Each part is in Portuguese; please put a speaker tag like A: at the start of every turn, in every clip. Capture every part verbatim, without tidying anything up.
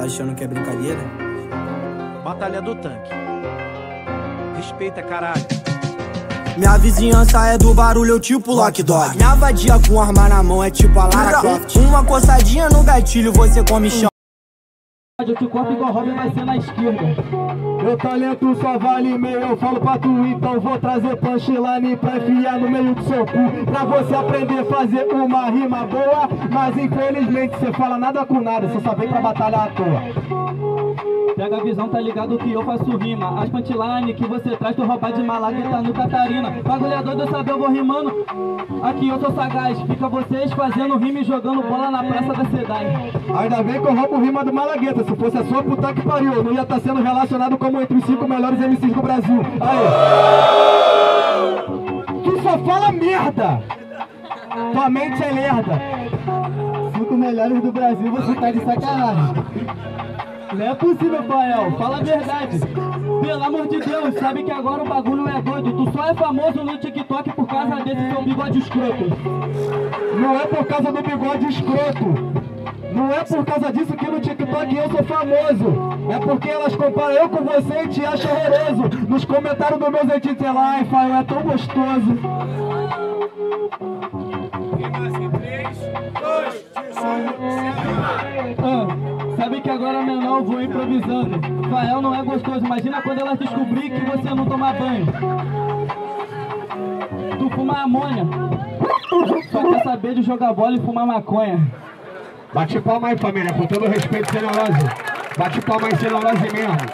A: Tá achando que é brincadeira?
B: Batalha do Tanque. Respeita, caralho.
A: Minha vizinhança é do barulho, eu tipo Lock Dog. Minha vadia com arma na mão é tipo a Lara Croft. Uma coçadinha no gatilho, você come chão.
C: Eu te corto igual Robin, vai ser na esquerda.
D: Meu talento só vale meio, eu falo pra tu, então vou trazer punchline pra enfiar no meio do seu cu. Pra você aprender a fazer uma rima boa, mas infelizmente você fala nada com nada, você só vem pra batalhar à toa.
C: Pega a visão, tá ligado que eu faço rima. As punchline que você traz, tu roubar de Malagueta no Catarina. Bagulhador do saber, eu vou rimando. Aqui eu sou sagaz, fica vocês fazendo rima e jogando bola na praça da Sedai.
D: Ainda bem que eu roubo rima do Malagueta, se fosse a sua puta que pariu, eu não ia estar sendo relacionado como entre os cinco melhores M Cs do Brasil. Aí. Tu só fala merda! Tua mente é lerda. Cinco melhores do Brasil, você tá de sacanagem.
C: Não é possível, Fael, fala a verdade. Pelo amor de Deus, sabe que agora o bagulho é doido. Tu só é famoso no TikTok por causa desse seu bigode escroto.
D: Não é por causa do bigode escroto. Não é por causa disso que no TikTok eu sou famoso. É porque elas comparam eu com você e te acham horroroso. Nos comentários do meu Zé lá, ai, Fael, é tão gostoso.
C: Ah, sabe que agora menor eu vou improvisando. Fael não é gostoso, imagina quando ela descobrir que você não toma banho. Tu fuma amônia, só quer saber de jogar bola e fumar maconha.
D: Bate palma aí, família, com todo respeito, Ceneurose. Bate palma aí, Ceneurose mesmo.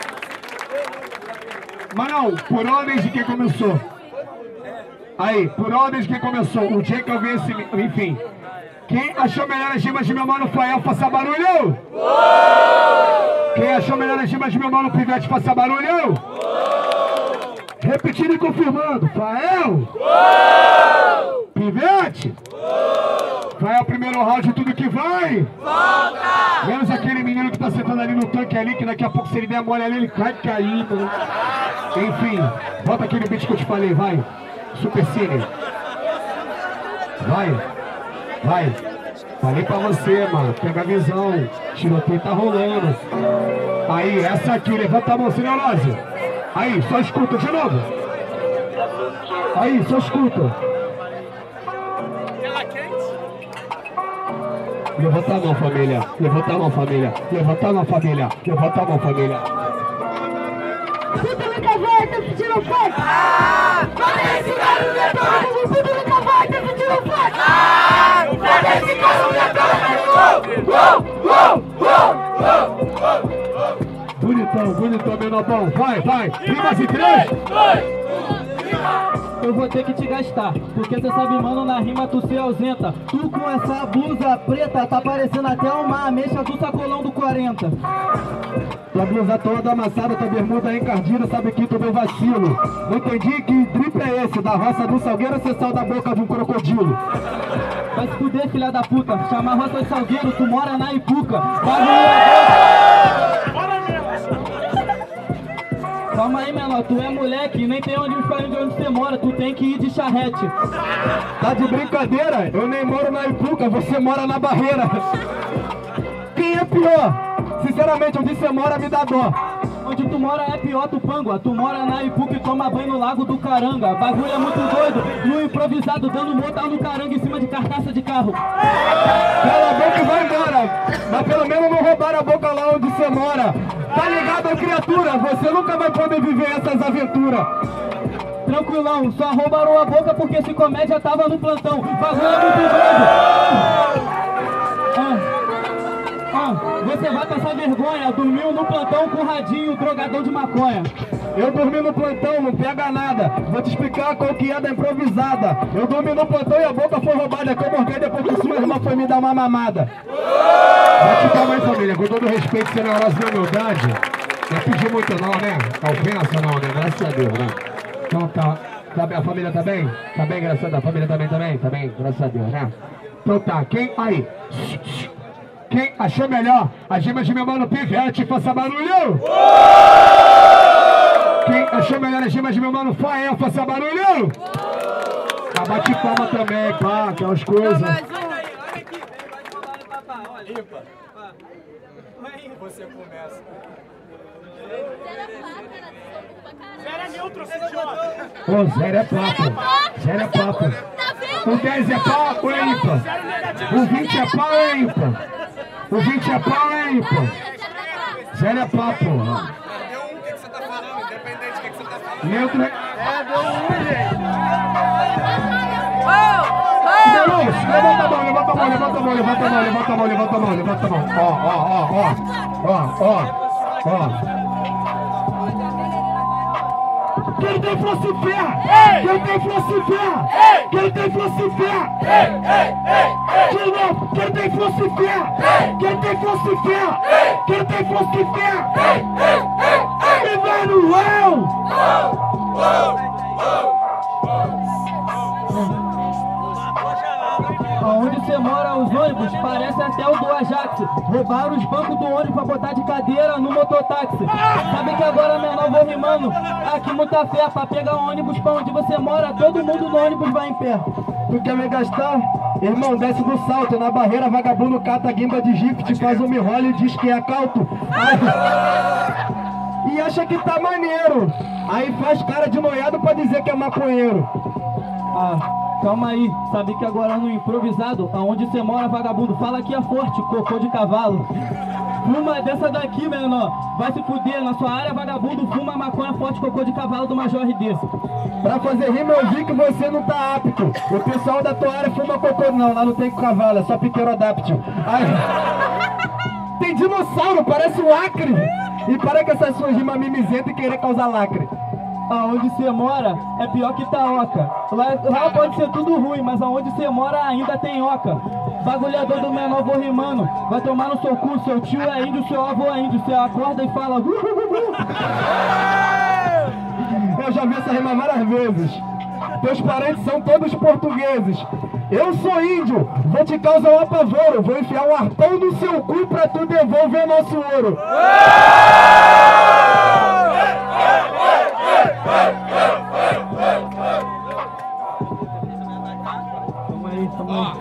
D: Mas não, por ordens de quem começou. Aí, por ordens de quem começou. O dia que eu vi esse... Enfim. Quem achou melhor as rimas de meu mano Fael, faça barulho? Quem achou melhor as rimas de meu mano Pivete, faça barulho? Repetindo e confirmando. Fael? Pivete? Fael, primeiro round, tudo que vai? Volta! Menos aquele menino que tá sentando ali no tanque ali, que daqui a pouco se ele der mole ali, ele cai caindo. Enfim, bota aquele beat que eu te falei, vai. Super Cine. Vai. Vai. Falei pra você, mano. Pega a visão. Tiroteio tá rolando. Aí, essa aqui, levanta a mão, Cineolose. Aí, só escuta de novo. Aí, só escuta. Levanta a mão, família. Levanta a mão, família. Levanta a mão, família. Levanta a mão, família.
E: Puta no cavalo, tá sentindo forte? Ah! Olha esse cara no metrô! Puta no cavalo, tá sentindo forte? Ah! Olha esse cara no metrô!
D: Bonitão, bonitão, menobão. Vai, vai. Rimas em três.
C: Eu vou ter que te gastar, porque cê sabe, mano, na rima tu se ausenta. Tu com essa blusa preta, tá parecendo até uma ameixa do sacolão do quarenta.
D: Tua blusa toda amassada, tua bermuda encardida, sabe que tu deu vacilo. Não entendi que drip é esse, da roça do Salgueiro, cê saiu da boca de um crocodilo.
C: Vai se fuder, filha da puta, chama a roça de Salgueiro, tu mora na Ipuca. Bagulho. Calma aí, menor, tu é moleque, nem tem onde ficar de onde você mora, tu tem que ir de charrete.
D: Tá de brincadeira? Eu nem moro na Ipuca, você mora na Barreira. Quem é pior? Sinceramente, onde você mora me dá dó.
C: Onde tu mora é pior, Tupangua. Tu mora na Ipuca e toma banho no Lago do Caranga. Bagulho é muito doido, no improvisado, dando mortal no caranga em cima de carcaça de carro.
D: Cala a boca e vai embora. Mas pelo menos não roubaram a boca lá onde você mora. Tá ligado, criatura? Você nunca vai poder viver essas aventuras.
C: Tranquilão, só roubaram a boca porque esse comédia tava no plantão. Bagulho é muito doido. Ah. Ah, você vai passar vergonha, dormiu no plantão com radinho, drogadão de maconha.
D: Eu dormi no plantão, não pega nada. Vou te explicar qual que é da improvisada. Eu dormi no plantão e a boca foi roubada, que eu morguei depois que sua irmã foi me dar uma mamada. Bate palma aí, família, com todo respeito, sem negócio de humildade. Não pedi muito não, né? Ofensa não, né? Graças a Deus, né? Então tá, tá bem, a família tá bem? Tá bem, graças a Deus. A família tá bem também? Tá bem, graças a Deus, né? Então tá, quem aí? Quem achou melhor as rimas de meu mano Pivete, faça barulho! Quem achou melhor as rimas de meu mano Fael, faça barulho! Ah, bate palma também, pá, aquelas coisas.
B: Rapaz, olha.
F: Ímpar. Você começa.
E: Zero é neutro,
D: Ô, zero é papo. Zero é papo. O dez é pau ou é ímpar? O vinte é pau ou é ímpar? O vinte é pau ou é ímpar? Zero é papo.
F: Deu um, o que você tá falando? Independente do que você tá falando.
D: Neutro é...
F: É, deu um, gente.
D: Levanta a mão, levanta a mão, levanta a mão, levanta a mão, levanta a mão, levanta a mão, levanta a mão. Ó, ó, ó, ó, ó, ó, ó. Quem tem fosse ferra! Quem tem fosse ferra! Quem tem fosse ferra! De novo, quem tem fosse ferra! Quem tem fosse ferra! Quem tem fosse ferra! E vai no eu!
C: Aonde você mora, os ônibus parece até o do Ajax. Roubaram os bancos do ônibus pra botar de cadeira no mototáxi. Sabe que agora, menor, vou rimando aqui muita fé. Pra pegar o ônibus pra onde você mora, todo mundo no ônibus vai em pé.
D: Tu quer me gastar? Irmão, desce do salto. Na barreira, vagabundo cata guimba de gift, faz um mirrole e diz que é cauto. Aí... E acha que tá maneiro. Aí faz cara de noiado pra dizer que é maconheiro.
C: Ah, calma aí, sabe que agora no improvisado, aonde você mora, vagabundo, fala que é forte, cocô de cavalo. Fuma dessa daqui, menor, vai se fuder, na sua área, vagabundo, fuma maconha forte, cocô de cavalo do Major desse.
D: Pra fazer rima eu vi que você não tá apto. O pessoal da tua área fuma cocô, não, lá não tem cavalo, é só pterodáctilo. Aí... Tem dinossauro, parece um acre. E para com essas suas rimas mimizentas e querer causar lacre.
C: Aonde você mora é pior que Itaoca. Lá, lá pode ser tudo ruim, mas aonde você mora ainda tem oca. Bagulhador do menor vou rimando. Vai tomar no seu cu, seu tio é índio, seu avô é índio. Você acorda e fala...
D: Eu já vi essa rima várias vezes. Teus parentes são todos portugueses. Eu sou índio, vou te causar um apavoro. Vou enfiar um arpão no seu cu pra tu devolver nosso ouro.
C: Toma aí, toma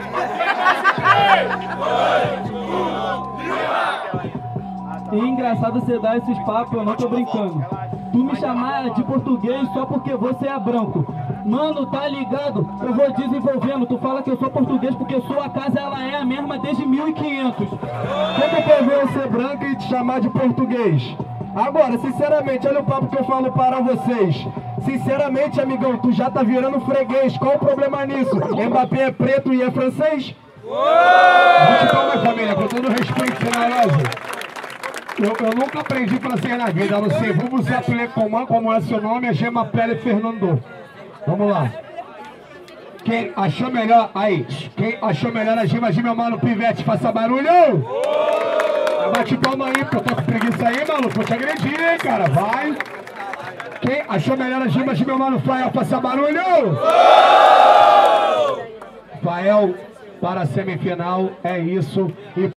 C: aí. E engraçado você dar esses papos, eu não tô brincando. Tu me chamar de português só porque você é branco. Mano, tá ligado? Eu vou desenvolvendo. Tu fala que eu sou português porque sua casa ela é a mesma desde mil e quinhentos.
D: Como que eu ver eu ser branco e te chamar de português? Agora, sinceramente, olha o papo que eu falo para vocês. Sinceramente, amigão, tu já tá virando freguês. Qual o problema nisso? Mbappé é preto e é francês? Muito calma, família, com todo respeito, generoso. Eu, eu nunca aprendi francês na vida, a não ser vamos appeler comment, como é seu nome, é Gema Pele Fernando. Vamos lá. Quem achou melhor, aí, quem achou melhor a Gima de meu mano Pivete, faça barulho! Bate palma aí, porque eu tô com preguiça aí, maluco, vou te agredir, hein, cara, vai! Quem achou melhor a Gima de meu mano Fael, faça barulho! Fael para a semifinal, é isso. E